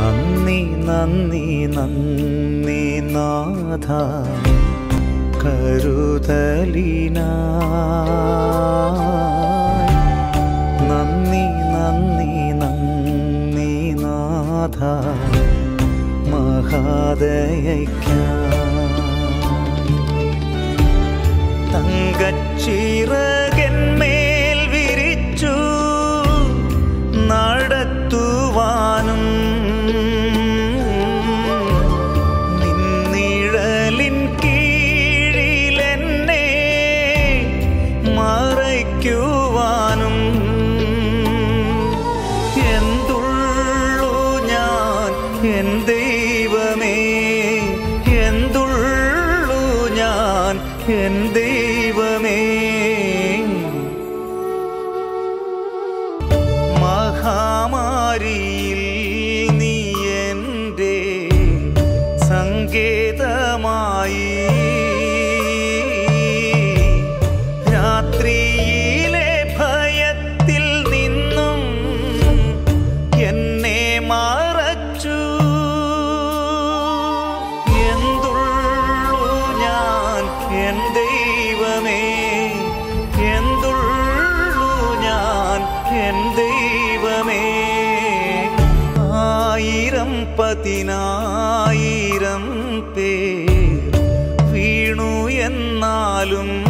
നന്ദി നന്ദി നന്ദി നാഥ കരുതലിനായി നന്ദി നന്ദി നന്ദി നാഥ മഹാദയയ്ക്കായി തങ്കച്ചിറകന്മേൽ വിരിച്ചു നടത്തുവാനും നിന്നിഴലിൻ കീഴിലെന്നെ മറയ്ക്കുവാനും എന്തുള്ളു ഞാൻ എൻ ദൈവമേ, എന്തുള്ളു ഞാൻ എൻ ദൈവമേ. മഹാമാരിയിൽ നീ എൻ്റെ സങ്കേതമായി, രാത്രിയിലെ ഭയത്തിൽ നിന്നും എന്നെ മറച്ചു. എന്തുള്ളു ഞാൻ എൻ ദൈവമേ, എന്തുള്ളു ഞാൻ എൻ ദൈവമേ. ആയിരം പതിനായിരം പേർ വീണു എന്നാലും